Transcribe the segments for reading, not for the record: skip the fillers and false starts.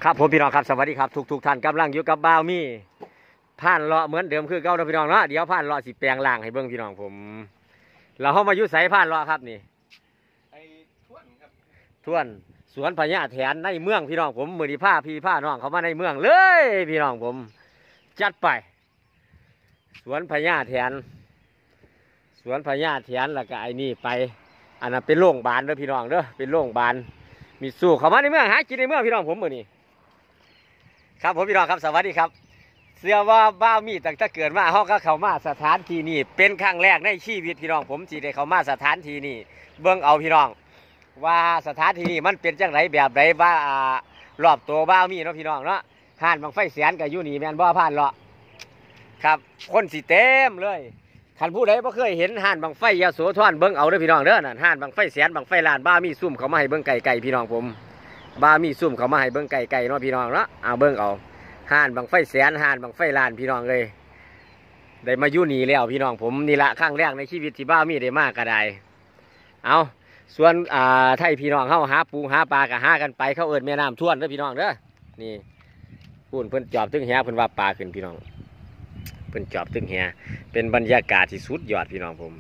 ครับผมพี่น้องครับสวัสดีครับทุกท่านกำลังอยู่กับบ่าวมี่ผ่านเลาะเหมือนเดิมคือเก่านะพี่น้องเนาะเดี๋ยวผ่านเลาะสิแปลงล่างให้เบิ่งพี่น้องผมเราเข้ามาอยู่ไสผ่านเลาะครับนี่ไอ้ท่วนครับท่วนสวนพญาแถนในเมืองพี่น้องผมมือดีผ้าพี่ผ้าน้องเขามาในเมืองเลยพี่น้องผมจัดไปสวนพญาแถนสวนพญาแถนแล้วก็ไอ้นี่ไปอันนั้นเป็นโรงพยาบาลเด้อพี่น้องเด้อเป็นโรงพยาบาลมีสู้เขามาในเมืองหากินในเมืองพี่น้องผมมือนี้ครับผมพี่น้องครับสวัสดีครับเชื่อว่าบ้ามีตั้งแต่เกิดมาเขาก็เข้ามาสถานที่นี้เป็นครั้งแรกในชีวิตพี่น้องผมที่ได้เข้ามาสถานที่นี้เบิ่งเอาพี่น้องว่าสถานที่นี้มันเป็นจังไรแบบไรว่ารอบตัวบ้ามีเนาะพี่น้องเนาะห่านบังไฟแสนกับยูนี่แมนบ่ผ่านเลาะครับคนสิเต็มเลยขันผู้ใดบ่เคยเห็นห่านบังไฟยาโสธรเบิ่งเอาเด้อพี่น้องเด้อนั่นห่านบังไฟแสนบังไฟล้านบ้ามีซุ่มเขามาให้เบิ่งไก่พี่น้องผมบ้ามีซุ่มเขามาให้เบิ่งไก่เนาะพี่น้องเนาะเอาเบิ่งเอาห่านบังไฟแสนห่านบังไฟล้านพี่น้องเลยได้มาอยู่นี่แล้วพี่น้องผมนี่ละครั้งแรกในชีวิตที่บ้ามีได้มากก็ได้เอาส่วนไทยพี่น้องเขาหาปูหาปลาก็หากันไปเขาเอิ้นแม่น้ำท่วนเด้อพี่น้องเด้อนี่พูนเพิ่นจอบตึงแหเพิ่นว่าปลาขึ้นพี่น้องเพิ่นจอบตึงแหเป็นบรรยากาศที่สุดยอดพี่น้องผม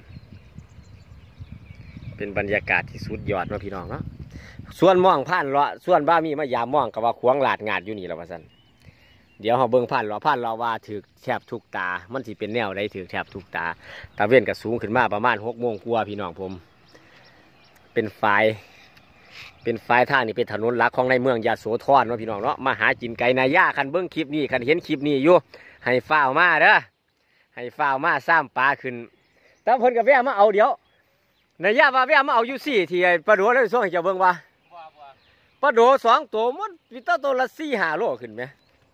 เป็นบรรยากาศที่สุดยอดเนาะพี่น้องเนาะส่วนม่องผ่านเลาะส่วนบ้ามีมายามม่องกับว่าขวางหลาดงาดอยู่นี่แล้วว่าซั่นเดี๋ยวเขาเบิ่งผ่านเลาะว่าถือแทบทุกตามันสิเป็นแนวใดถือแทบทุกตาตาเว้นก็สูงขึ้นมาประมาณ6 โมงกว่าพี่น้องผมเป็นฝ่ายทางนี่เป็นถนนหลักของในเมืองยาโสธรเนาะพี่น้องเนาะมาหากินไก่นายาคันเบิ่งคลิปนี้คันเห็นคลิปนี้อยู่ให้ฝ้าวมาเด้อให้ฝ้าวมาซ้ำปลาขึ้นแต่เพิ่นก็แวะมาเอาเดี๋ยวนายาว่าแวะมาเอาอยู่4ที่ปลาโดเลยส่งให้เจ้าเบิ่งว่าปลาโด2 ตัวมันวิตาตัวละ4-5 โลขึ้นไหม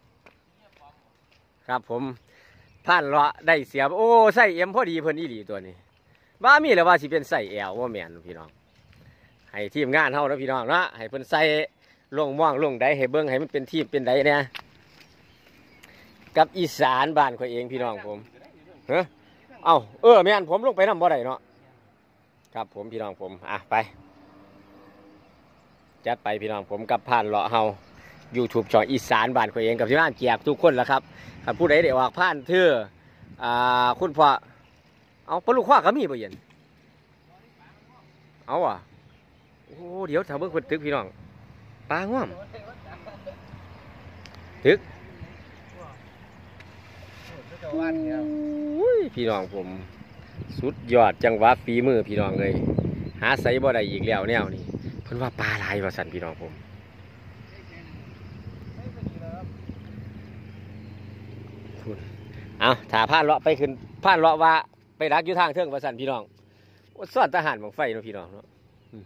ครับผมผ่านเลาะได้เสียบโอ้ใส่เอ็มพอดีเพิ่นอีหลีตัวนี้ว่ามีแล้วว่าสิเป็นใส่แอลว่าแมนพี่น้องให้ทีมงานเฮาแล้วพี่น้องเนาะให้เพิ่นใส่ลงม่วงลงใดให้เบิ่งให้มันเป็นทีมเป็นใดเนี่ยกับอีสานบ้านเขาเองพี่น้องผมเฮ้อแม่นผมลงไปนำบ่ได้เนาะครับผมพี่น้องผมไปจัดไปพี่น้องผมกับผ่านเลาะเฮา YouTube ช่องอีสานบ้านเขาเองกับที่บ้านแจกทุกคนแหละครับถ้าผู้ใดได้ออกผ่านเธอคุณพ่อเอาปลาลูกคว้าก็มีบ่เย็นเอาโอ้เดี๋ยวถ้าเบิ่งเพิ่นตึกพี่น้องปลาง่วมตึกพี่น้องผมสุดยอดจังหวะฝีมือพี่น้องเลยหาใส่บ่ได้อีกแล้วแนวนี้เพิ่นว่าปลาหลายว่าสั่นพี่น้องผมเอาถ้าผ่านเลาะไปขึ้นผ่านเลาะว่าไปรักอยู่ทางเทิงว่าสั่นพี่น้องซ่อนทหารบังไฟเนาะพี่น้องเนาะ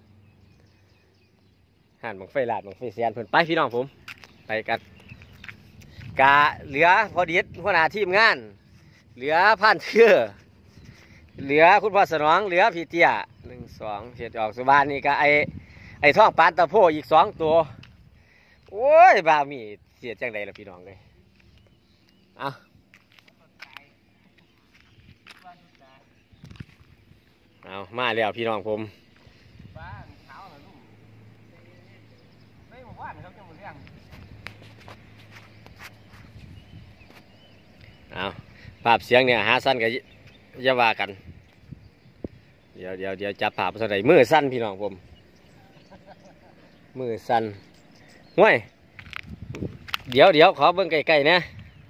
ทหารบังไฟลาดบังไฟเสียนเพิ่นไปพี่น้องผมไปกันกะเหลือพอดีหัวหน้าทีมงานเหลือผ่านเชื่อเหลือคุณพ่อสนองเหลือพี่เตี้ย1 2เสียออกสุบานนี่ก็ไอ้ท่องปานตะโพอีก2 ตัวโอ้ยบ้ามีเสียจังใดล่ะพี่น้องเลยเอามาแล้วพี่น้องผมเอาภาพเสียงเนี่ยหาสั้นกับยาว่ากันเดี๋ยวจับภาพสไลด์มือสั้นพี่น้องผมมือสั้นห้วยเดี๋ยวขอเบิ่งใกล้ๆนะ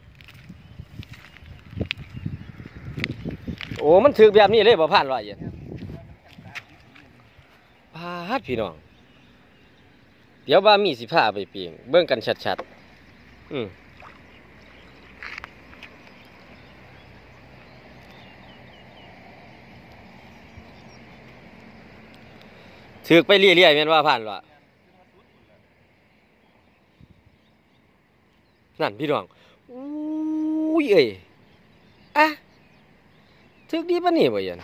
โอ้มันถือแบบนี้เลยบ่ผ่านว่าอย่างพาดพี่น้องเดี๋ยวบ้ามีสิผ้าไปเปียงเบิ่งกันชัดถือไปเรื่อยๆแม่นว่าผ่านว่านั่นพี่น้องอุ้ยถึกดีปะนี่บ่ยัน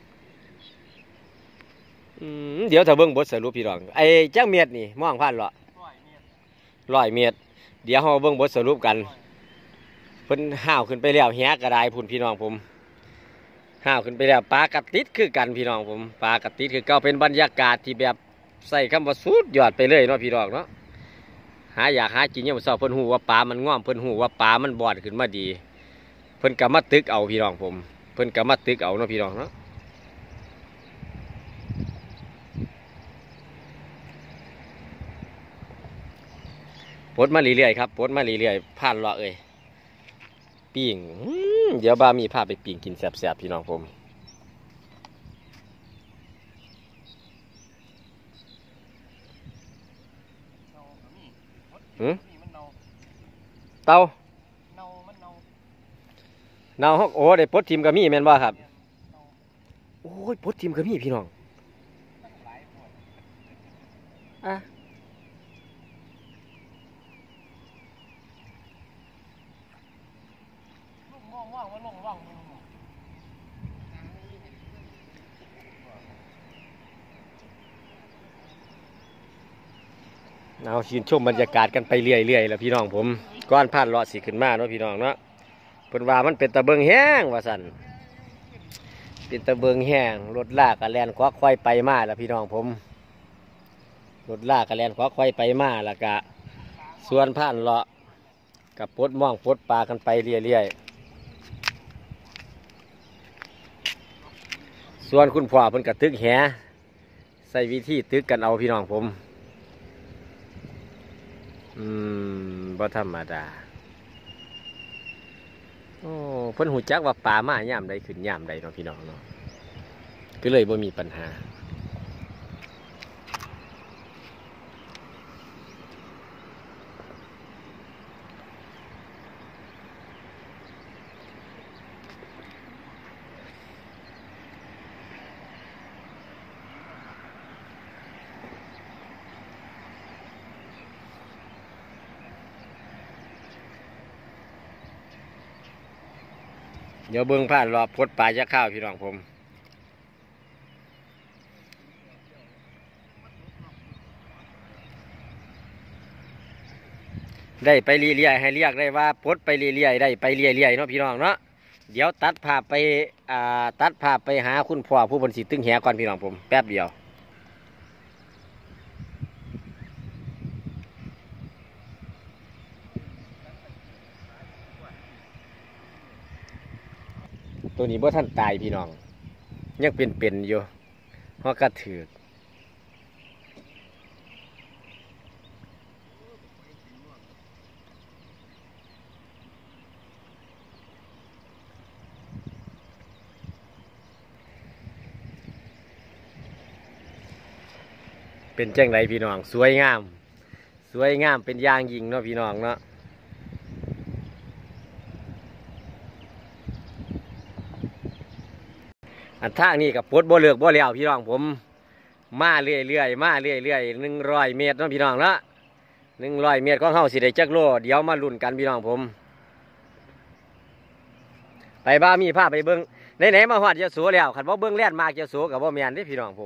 เดี๋ยวถ้าเบิ่งบทสรุปพี่น้องไอ้จังเม็ดนี่มองผ่านเหรอ100 เมตรเดี๋ยวเราเบิ่งบทสรุปกันเพิ่นห้าวขึ้นไปแล้วแหกระไดพุ่นพี่น้องผมห้าวขึ้นไปแล้วปลากระติดคือกันพี่น้องผมปลากระติดคือเก่าเป็นบรรยากาศที่แบบใส่คำว่าสุดยอดไปเลยเนาะพี่น้องเนาะอยากหากินเนี่ยมันเศร้าเพิ่นหูว่าปลามันง่อมเพิ่นหูว่าปลามันบอดขึ้นมาดีเพิ่นก็มาตึกเอาพี่น้องผมเพิ่นก็มาตึกเอาเนาะพี่น้องเนาะปลดมาเรื่อยๆครับปลดมาเรื่อยๆผ่านเลาะปิ้งเดี๋ยวบ้ามีพาไปปิ้งกินแซ่บๆพี่น้องผมเตาเนาฮอกโอ้ได้ปลดทีมกระมี่แม่นบ่ครับโอ้ยปลดทีมกระมี่พี่น้องอ่ะเอาชื่นชมบรรยากาศกันไปเรื่อยๆแล้วพี่น้องผมก้อนผ่านเลาะสิขึ้นมาเนาะพี่น้องเนาะเพิ่นว่ามันเป็นตะเบิงแห้งว่าสั่นเป็นตะเบิงแห้งรถลากกระแลนควักควายไปมาแล้วพี่น้องผมรถลากกระแลนควักควายไปมาแล้วก็ส่วนผ่านเลาะกับปดม่องปดปลากันไปเรื่อยๆส่วนคุณพ่อเพิ่นกระตึกแหใส่วิธีตึกกันเอาพี่น้องผมบ่ธรรมดาโอ้เพิ่นหูจักว่าปลามาย่ามใดขึ้นย่ามใดเนาะพี่น้องเนาะก็เลยบ่มีปัญหาเดี๋ยวเบิ่งผ่านรอบพดปลาจะข้าวพี่น้องผมได้ไปเรื่อยๆให้เรียกได้ว่าพดไปเรื่อยๆได้ไปเรื่อยๆเนาะพี่น้องเนาะเดี๋ยวตัดภาพไปหาคุณพ่อผู้บนสิตึงแหก่อนพี่น้องผมแป๊บเดียวตัวนี้บ่ท่านตายพี่น้องยังเป็นอยู่เพราะกระถือเป็นจังไรพี่น้องสวยงามเป็นอย่างยิ่งเนาะพี่น้องเนาะอันทางนี้กับปดบ่เลือกบ่แล้วพี่น้องผมมาเรื่อย100 เมตรเนาะพี่น้องเนาะ100 เมตรของเฮาสิได้จักโลเดี๋ยวมาลุ้นกันพี่น้องผมไปบ้ามีภาพไปเบิ้งไหนมาฮอดยะโสแล้วคันบ่เบิ้งแล่นมากยะโสกับบ่แม่นเด้พี่น้องผม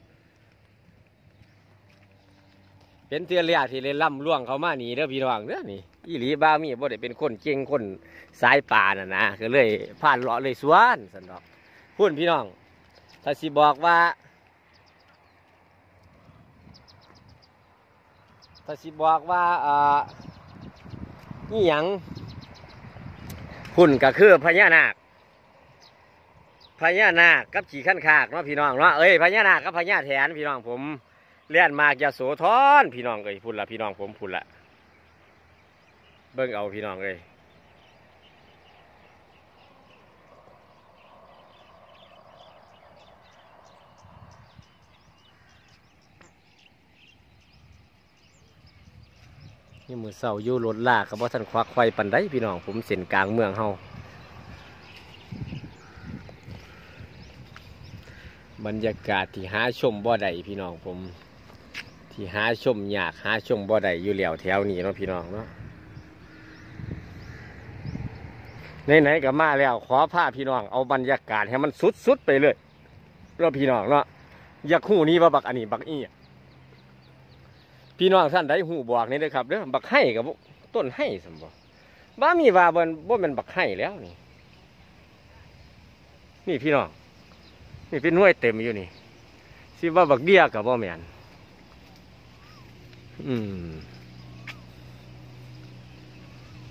เป็นเตือนเรียกที่เล่นล่ำล่วงเขามาหนีเด้อพี่น้องเด้อนี่อีหลีบ้ามีบ่ได้เป็นคนเก่งคนสายป่าน่ะนะก็เลยผ่านเลาะเลยสวนสันดอกพูดพี่น้องถ้าสิบอกว่านี่หยังหุ่นก็คือพญานาคกับขี่ขั้นขากเนาะพี่น้องเนาะพญานาคกับพญาแถนพี่น้องผมเลี้ยนมากยะโสธรพี่น้องพุ่นละพี่น้องผมพุ่นละเบิ่งเอาพี่น้องนี่มือเสาอยู่รถลากกับว่าท่านควักไฟปันได้พี่น้องผมเส้นกลางเมืองเฮาบรรยากาศที่หาชมบ่อใดพี่น้องผมที่หาชมอยากหาชมบ่อใดอยู่แล้วแถวนี้เนาะพี่น้องเนาะไหนๆก็มาแล้วขอพาพี่น้องเอาบรรยากาศให้มันสุดๆไปเลยแล้วพี่น้องเนาะอยากหูนี้ว่าบักอันนี้บักอี้พี่น้องท่านใดหูบอกนี่เลยครับเด้อบักไห้กับต้นไห้สมบูรณ์บ้ามีว่าบ่เป็นบักไห้แล้วนี่พี่น้องนี่เป็นหน่วยเต็มอยู่นี่สิว่าบักเบี้ยกับบ่แม่น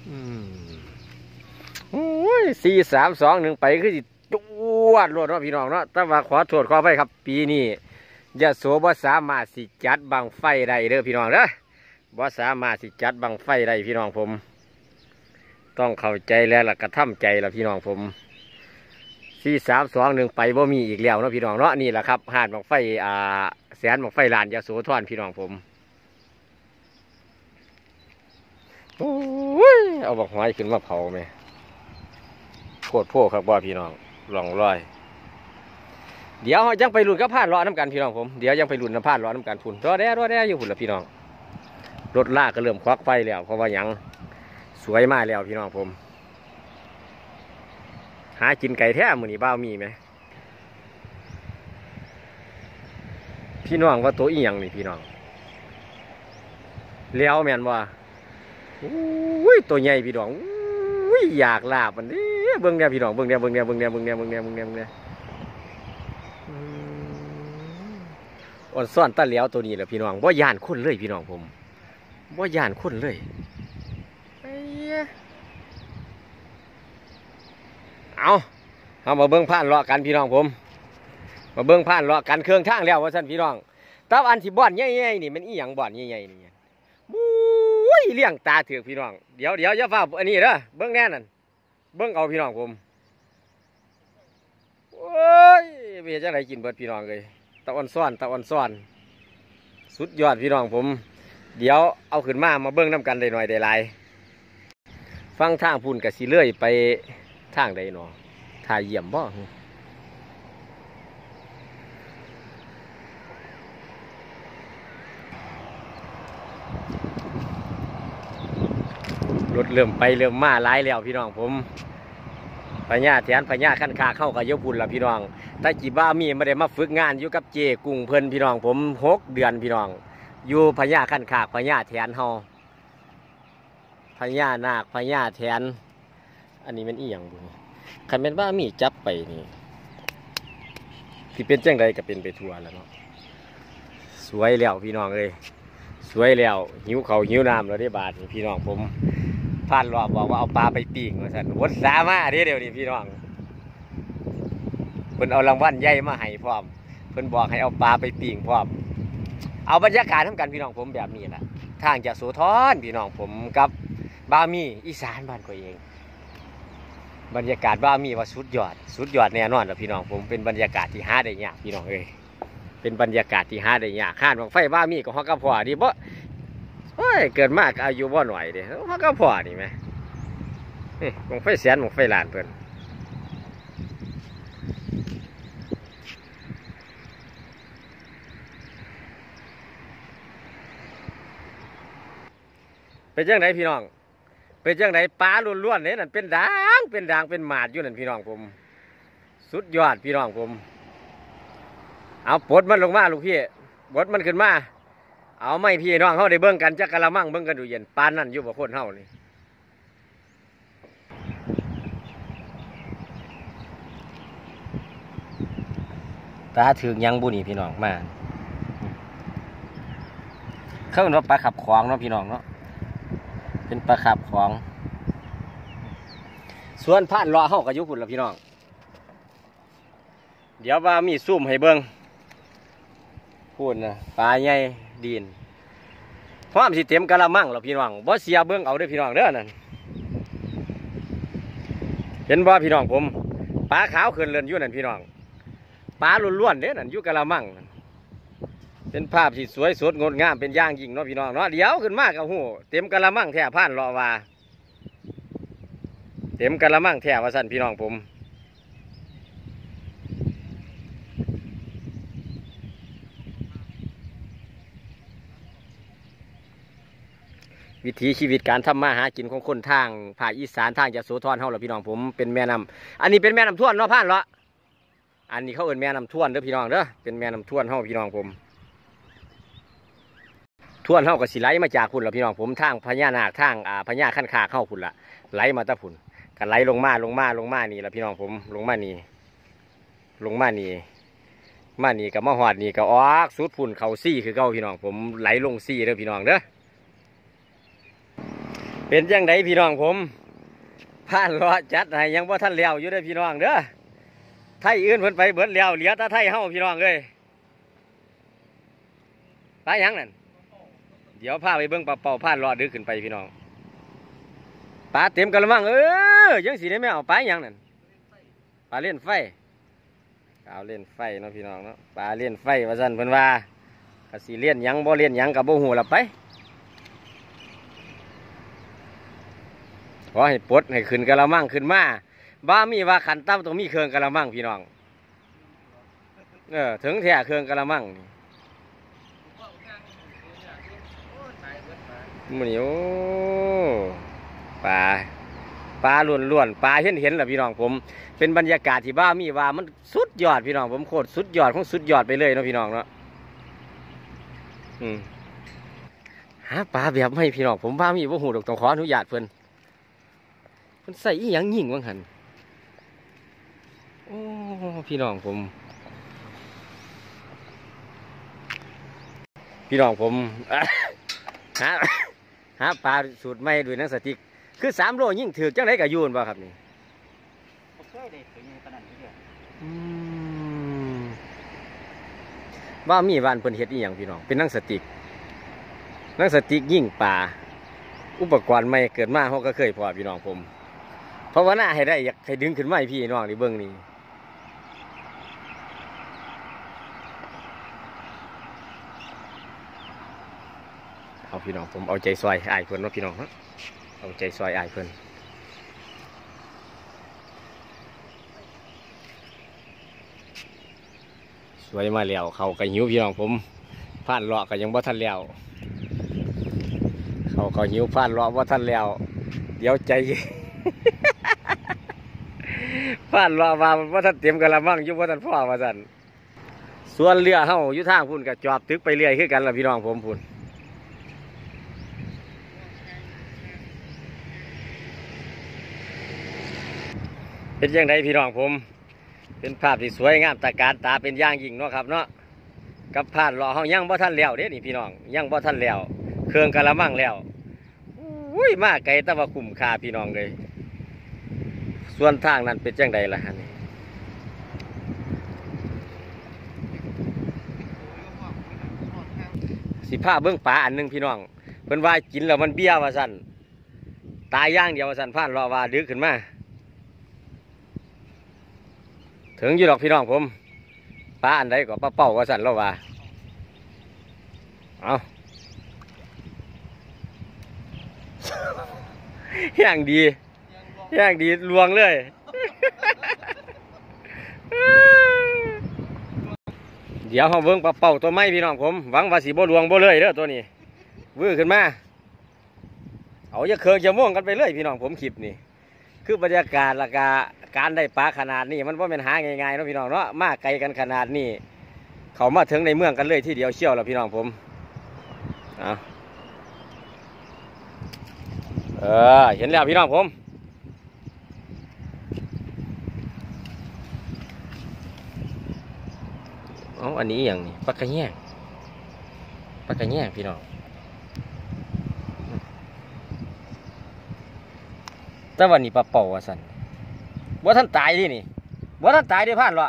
โอ้ย4-3-2-1ไปคือสิจวดรวดเนาะพี่น้องเนาะแต่ว่าขอโทษขออภัยครับปีนี้ยะโสบ่สามารถสิจัดบังไฟได้เด้อพี่น้องเด้อบ่สามารถสิจัดบังไฟได้พี่น้องผมต้องเข้าใจแล้วล่ะกระทำใจแล้วพี่น้องผม4-3-2-1ไปบ่มีอีกแล้วเนาะพี่น้องเนาะนี่แหละครับหาดบังไฟแสนบังไฟลานยะโสธรพี่น้องผมโอ้ยเอาบักหอยขึ้นมาเผาไหมโคตรโพครับบ่พี่น้องลองรอยเดี๋ยวยังไปลุ้นกับผ่านล้อน้ำกันพี่น้องผมเดี๋ยวยังไปลุ้นกับผ่านล้อน้ำกันพุ่นรอแด้อยู่พุ่นละพี่น้องรถลากก็เริ่มควักไฟแล้วเพราะว่ายังสวยมากแล้วพี่น้องผมหากินไก่แท้มือนี่บ้ามีไหมพี่น้องว่าตัวอีหยังนี่พี่น้องเลี้ยวแม่นว่าอุ้ยตัวใหญ่พี่น้องอุ้ยอยากลาบมันดิเบิ่งเนี่ยพี่น้องเบิ่งเนี่ยอ่อนซ่อนตะเลี้ยวตัวนี้แหละพี่น้องบ่ย่านคนเลยพี่น้องผมบ่ย่านคนเลยเอามาเบิ่งผ่านเลาะกันพี่น้องผมมาเบิ่งผ่านเลาะกันเครื่องทางแล้วว่าซั่นพี่น้องแต่อันที่บ่อนใหญ่ๆนี่มันอีหยังบ่อนใหญ่ๆนี่บุ้ยเลี้ยงตาถือพี่น้องเดี๋ยวอย่าฟ้าอันนี้เด้อเบิ่งแน่นั่นเบิ่งเอาพี่น้องผมโอ้ยเมียจะไหนกินเบิดพี่น้องเลยตะอ่อนซ่อนสุดยอดพี่น้องผมเดี๋ยวเอาขึ้นมาเบิ่งน้ำกันได้หน่อยได้หลายฟังทางพุ่นกับสิเลื่อยไปทางใดหนอถ่ายเยี่ยมบ่รถเริ่มไปเริ่มมาหลายแล้วพี่น้องผมพญาแถนพญาขั้นขาเข้ากับยกพุ่นละพี่น้องแต่จีบ้ามีไม่ได้มาฝึกงานอยู่กับเจกุ้งเพิ่นพี่น้องผม6 เดือนพี่น้องอยู่พญาขั้นขากพญาแถนเฮาพญานาคพญาแถนอันนี้มันอีหยังบุญคันเป็นบ้ามีจับไปนี่ที่เป็นจังใดก็เป็นไปทั่วแล้วเนาะสวยแล้วพี่น้องเลยสวยแล้วหิวเขาหิวน้ำแล้วได้บาทนี่พี่น้องผมผ่านรอบบอกว่าเอาปลาไปปิ้งว่าสันวดสามาเดี๋ยวนี้พี่น้องเพิ่นเอารางวัลใหญ่มาให้พร้อมเพิ่นบอกให้เอาปลาไปปิ้งพร้อมเอาบรรยากาศทำกันพี่น้องผมแบบนี้แหละทางจากโสธรพี่น้องผมกับบ้ามีอีสานบ้านก็เองบรรยากาศบ้ามีว่าสุดยอดแน่นอนแล้วพี่น้องผมเป็นบรรยากาศที่หาได้ยากพี่น้องเอ้ยเป็นบรรยากาศที่หาได้ยากข้านบังไฟบ้ามีก็ฮอกกระพอดีบ่เฮ้ยเกิดมากอายุบ่หน่อยเด้ฮอกกระพอนี่ไหมบังไฟแสนบังไฟล้านเพิ่นเป็นจังไดพี่น้องเป็นจังไดปลาล้วนๆเนี่ยนั่นเป็นด่างเป็นหมาดอยู่นั่นพี่น้องผมสุดยอดพี่น้องผมเอาปลดมันลงมาลูกพี่ปลดมันขึ้นมาเอาไม่พี่น้องเขาได้เบิ่งกันจักกะละมังเบิ่งกันดูเย็นปานนั่นอยู่บ่คนเฮานี่ตาถึงยังบุนี่พี่น้องมาเขาเรียกว่าปลาขับขวางเนาะพี่น้องเนาะเป็นปลาขับของส่วนผ่านรอเฮากับยุคุณละพี่น้องเดี๋ยวว่ามีซุ่มให้เบิ้งพูดนะปลาใหญ่ดินพร้อมสิเต็มกะละมังละพี่น้องบ่เสียเบิ้งเอาเด้อพี่น้องเด้อนั่นเห็นบ่พี่น้องผมปลาขาวขึ้นเรือนอยู่นั่นพี่น้องปลาล้วนๆเด้อนั่นอยู่กะละมังเป็นภาพที่สวยสดงดงามเป็นย่างยิ่งเนาะพี่น้องเนาะเดี๋ยวขึ้นมากกับหูเต็มกะละมังแท้ผ่านรอว่าเต็มกะละมังแท้ว่าสั่นพี่น้องผมวิถีชีวิตการทำมาหากินของคนทางภาคอีสานทางยโสธรเฮาล่ะพี่น้องผมเป็นแม่น้ำอันนี้เป็นแม่น้ำท่วนเนาะผ่านเหรออันนี้เขาเอิ้นแม่น้ำท่วนเด้อพี่น้องเด้อเป็นแม่น้ำท่วนเฮาพี่น้องผมท่วนเฮาก็สิไหลมาจากพุ่นล่ะพี่น้องผมทางพญานาคทางพญาขั้นขาเข้าพุ่นล่ะไหลมาตะพุ่นก็ไหลลงมานี่ล่ะพี่น้องผมลงมานี่กับมาหอดนี่ก็ออกสุดพุ่นเขาซี่คือเก่าพี่น้องผมไหลลงซี่เด้อพี่น้องเด้อเป็นจังไดพี่น้องผมผ่านรอจัดให้ยังบ่ทันแล้วอยู่เด้อพี่น้องเด้อไทยอื่นเพิ่นไปเบิดแล้วเหลือแต่ไทยเฮาพี่น้องเอ้ยปลาหยังนั่นเดี๋ยวพาไปเบิ่งปลาเป่าผ่านรอดึกขึ้นไปพี่น้องปลาเต็มกระมังยังสิได้ไม่เอาปลาหยังนั่นปลาเล่นไฟเอาเล่นไฟเนาะพี่น้องเนาะปลาเล่นไฟว่าซั่นเพิ่นว่าก็สิเล่นหยังบ่เล่นหยังก็บ่ฮู้ล่ะไปขอให้ปลดให้ขึ้นกระมังขึ้นมาบ้ามีว่าขันตั้มต้องมีเครื่องกระมังพี่น้องถึงแท้เครื่องกระมังมันนี่โอ้ปลาล้วนปลาเห็นแหละพี่น้องผมเป็นบรรยากาศที่บ้ามีว่ามันสุดยอดพี่น้องผมโคตรสุดยอดของสุดยอดไปเลยเนาะพี่น้องเนาะหาปลาแบบไม่พี่น้องผมบ้ามีว่าหูดอกต้องขออนุญาตเพิ่นใส่อีหยังยิ่งว่างหันโอ้พี่น้องผมหาปลาสูตรไม่ด้วยนังสติกคือ3 โลยิ่งถือจังไรกับยูนบ่ครับนี่ว่ามีบ้านเพิ่นเฮ็ดอีหยังพี่น้องเป็นนังสติกยิ่งปลาอุปกรณ์ใหม่เกิดมาเขาก็เคยพอพี่น้องผมเพราะว่าน่าให้ได้อยากให้ดึงขึ้นมาให้พี่น้องนี่เบิ่งนี่เอาพี่น้องผมเอาใจซอยอ้ายเพิ่นเนาะพี่น้องฮะเอาใจซอยอ้ายเพิ่นสวยมาแล้วเขาก็หิวพี่น้องผมผ่านเลาะก็ยังบ่ทันแล้วเขาก็หิวผ่านเลาะบ่ทันแล้วเดี๋ยวใจผ่านรอมาว่าท่านเตรียมกระมังอยู่ว่าท่านพ่อว่าท่านส่วนเรือเฮาอยู่ทางพุ่นกับจอบตึกไปเรื่อยขึ้นกันละพี่น้องผมพุ่นเป็นยังไงพี่น้องผมเป็นภาพที่สวยงามตาการตาเป็นอย่างยิ่งเนาะครับเนาะกับผ่านรอเฮายังบ่ท่านแล้วเด้นี่พี่น้องยังบ่ท่านแล้วเครื่องกระมังแล้วอุ้ยมาไกลแต่ว่าคุ้มค่าพี่น้องเลยส่วนทางนั้นเป็นจังใดล่ะฮะนี่สิผ้าเบื้องป่าอันหนึ่งพี่น้องเพิ่นว่ากินแล้วมันเบี้ยว่าสั่นตายย่างเดียวว่าสั่นผ่านรอว่าดึกขึ้นมาถึงอยู่ดอกพี่น้องผมปลาอันใดก็ปลาเป้าว่าสั่นเราว่าเอาอย่างดีลวงเลยเดี๋ยวเขาเบิ้งปลาเป่าตัวไม้พี่น้องผมหวังว่าสีบ่ลวงบ่เลยเด้อตัวนี้วื้อขึ้นมาเอาจะเคืองจะม่วงกันไปเลยพี่น้องผมคลิปนี่คือบรรยากาศและการได้ปลาขนาดนี้มันว่าเป็นหาง่ายๆเนาะพี่น้องเนาะมาไกลกันขนาดนี้เขามาถึงในเมืองกันเลยที่เดียวเชี่ยวแล้วพี่น้องผมเห็นแล้วพี่น้องผมอันนี้อย่างนี้ปลากระแยงพี่น้องแต่วันนี้ปลาเป่าว่าสันบ่ท่านตายดินี่บ่ท่านตายได้ผ่านหรอ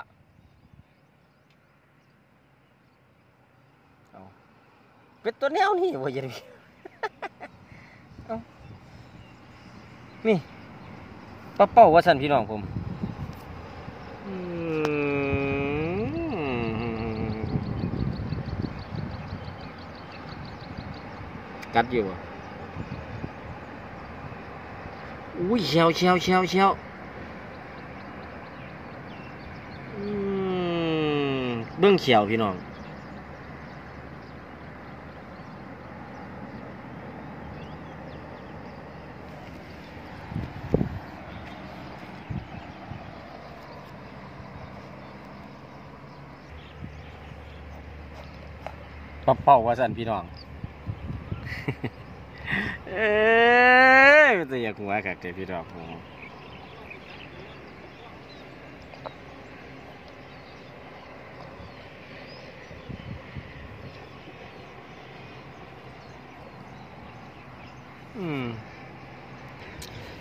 เป็นตัวแนวนี่ว่าอย่างนี้นี่ปลาเป่าว่าสันพี่น้องผมกัดอยู่อุ้ยเชียวเบื้องเขียวพี่น้องปลาเป่าว่าสันพี่น้องมันจะอยากหัวกัดเด็พี่น้อง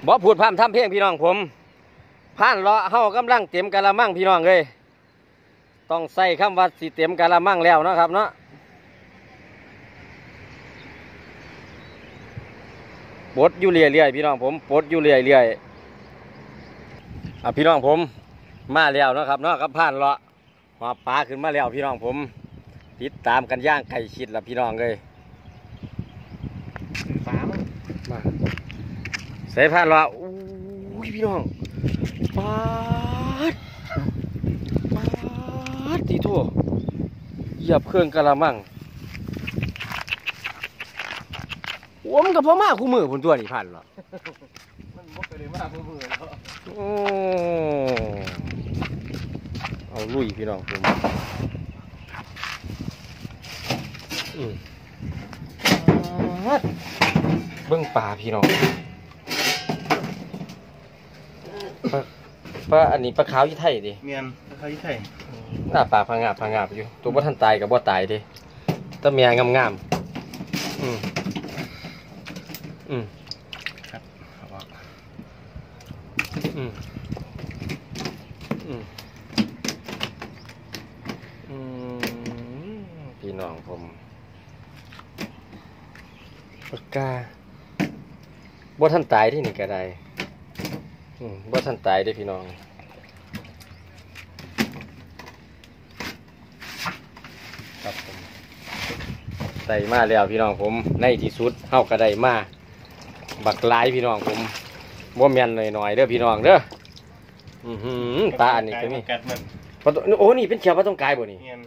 บ่พูดพร่ำทำเพลงพี่น้องผมผ่านเลาะเฮากำลังเต็มกะละมังพี่น้องเลยต้องใส่คำว่าสิเต็มกะละมังแล้วเนาะครับเนาะปลดอยู่เรื่อยๆพี่น้องผมปลดอยู่เรื่อยๆพี่น้องผมมาแล้วเนาะครับเนาะกับผ่านเลาะหอบปลาขึ้นมาแล้วพี่น้องผมติดตามกันย่างไก่ชิดละพี่น้องเลยมาใส่ผ่านเลาะอู้ยพี่น้องปาดตีทั่วเหยียบเครื่องกะละมังโอ้มันกับพ่อมาคู่มือผลตัวนี่ผ่านเหรอมันบ่เคยได้มาเมื่อแล้วโอ้เอาลุยพี่น้องผมเบิ่งปลาพี่น้องปลาอันนี้ปลาขาวยี่ไทยดิเมียนเขาที่ไทยหน้าปลาพังงาบอยู่ตัวบ่ทันตายกับบ่ตายดิแต่เมียงามครับเขาบอกพี่น้องผมปากกาบ่ทันตายที่นี่ก็ได้บ่ทันตายได้พี่น้องครับผมได้มาแล้วพี่น้องผมในที่สุดเฮาก็ได้มาบักหลายพี่น้องผมบ่แม่นหน่อยๆเด้อพี่น้องเด้อตาอันนี้ก็มีกัดมันปลาตโอ้นี่เป็นเขียวปลาตองกายบ่นี่เมียน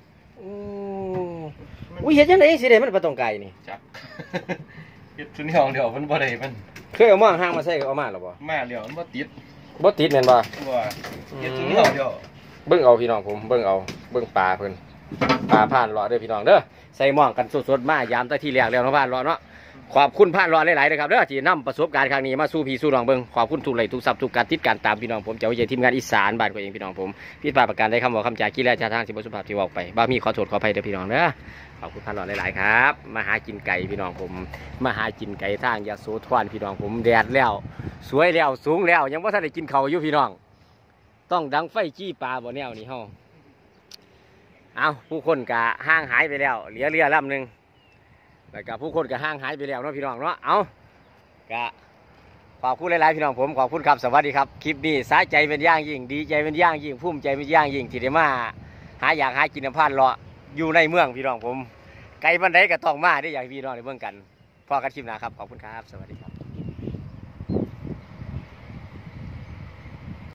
อุ้ยเห็นจังได๋สิได้มันปลาตองกายนี่จับเฮ็ดชุดนี้ของเดียวมันบ่ได้มันเคยเอามาห้างมาใส่ก็เอามาหรอบ่มาเดียวมันบ่ติดบ่ติดแม่นบ่ว่าเฮ็ดชุดนี้ของเดียวเบิ่งเอาพี่น้องผมเบิ่งเอาเบิ่งปลาเพิ่นปลาผ่านเลาะเด้อพี่น้องเด้อใส่หม้องกันสดๆมายามแต่ที่แรกแล้วเนาะผ่านเลาะเนาะขอบคุณผ่านเลาะหลายๆนะครับเด้อที่นำประสบการณ์ครั้งนี้มาสู่พี่สู่น้องเบิ่งขอบคุณทุกไลค์ทุกซับทุกการติดการตามพี่น้องผมเจ้าใหญ่ทีมงานอีสานบ้านตัวเองพี่น้องผมพี่ปาประกันได้คำบอกคำจากีและชาทางสิบ่สุภาพที่เว้าไปบ่มีขอโทษขออภัยเด้อพี่น้องเด้อขอบคุณผ่านเลาะหลายๆครับมาหากินไก่พี่น้องผมมาหากินไก่ทางยโสธรพี่น้องผมแดดแล้วสวยแล้วสูงแล้วยังบ่ทันได้กินข้าวอยู่พี่น้องต้องดังไฟจี้ปลาบ่แนวนี้เฮาเอาผู้คนกะห่างหายไปแล้วเหลือเรือลำหนึ่งแล้วก็ผู้คนกะห่างหายไปแล้วเนาะพี่น้องเนาะเอากะขอบคุณหลายๆพี่น้องผมขอบคุณครับสวัสดีครับคลิปนี้สาใจเป็นย่างยิ่งดีใจเป็นย่างยิ่งภูมิใจเป็นย่างยิ่งที่ได้มาหาอยากหากินน้ำพันเลาะอยู่ในเมืองพี่น้องผมไกลบันไดก็ต้องมาได้อย่างพี่น้องในเมืองกันพอกันคลิปหน้าครับขอบคุณครับสวัสดีครับ